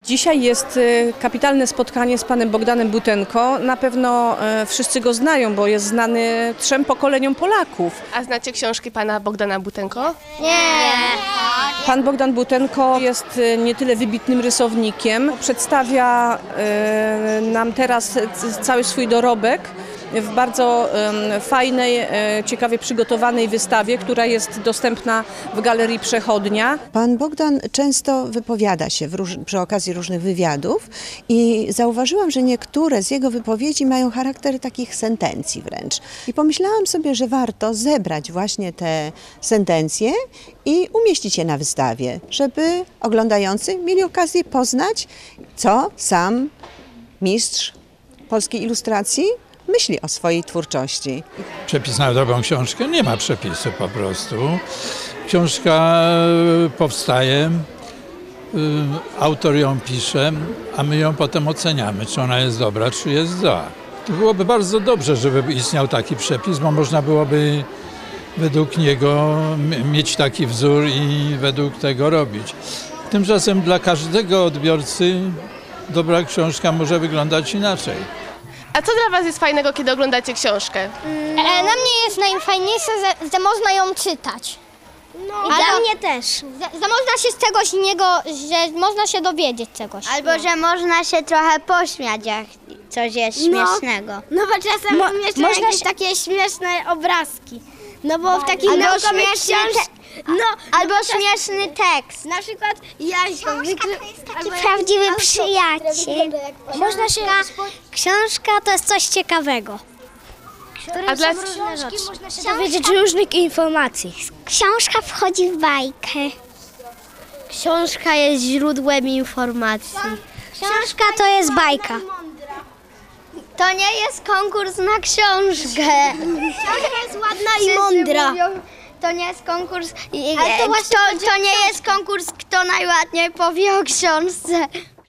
Dzisiaj jest kapitalne spotkanie z panem Bogdanem Butenko. Na pewno wszyscy go znają, bo jest znany 3 pokoleniom Polaków. A znacie książki pana Bogdana Butenko? Nie. Pan Bogdan Butenko jest nie tyle wybitnym rysownikiem, przedstawia nam teraz cały swój dorobek w bardzo fajnej, ciekawie przygotowanej wystawie, która jest dostępna w Galerii Przechodnia. Pan Bogdan często wypowiada się przy okazji różnych wywiadów i zauważyłam, że niektóre z jego wypowiedzi mają charakter takich sentencji wręcz. I pomyślałam sobie, że warto zebrać właśnie te sentencje i umieścić je na wystawie, żeby oglądający mieli okazję poznać, co sam mistrz polskiej ilustracji myśli o swojej twórczości. Przepis na dobrą książkę? Nie ma przepisu po prostu. Książka powstaje, autor ją pisze, a my ją potem oceniamy, czy ona jest dobra, czy jest zła. To byłoby bardzo dobrze, żeby istniał taki przepis, bo można byłoby według niego mieć taki wzór i według tego robić. Tymczasem dla każdego odbiorcy dobra książka może wyglądać inaczej. A co dla was jest fajnego, kiedy oglądacie książkę? Dla mnie jest najfajniejsze, że można ją czytać. I dla mnie też. Że można się z czegoś innego, że można się dowiedzieć czegoś. Albo że można się trochę pośmiać, jak coś jest śmiesznego. No bo czasem można jakieś takie śmieszne obrazki. No bo w takich naukowych książkach... Albo śmieszny tekst. Na przykład Jaśko. Taki prawdziwy przyjaciel. Można się... Książka to jest coś ciekawego. A dla Można się dowiedzieć różnych informacji. Książka wchodzi w bajkę. Książka jest źródłem informacji. Książka to jest bajka. To nie jest konkurs na książkę. Książka jest ładna i mądra. To nie jest konkurs. Ale to właśnie To nie jest konkurs, kto najładniej powie o książce.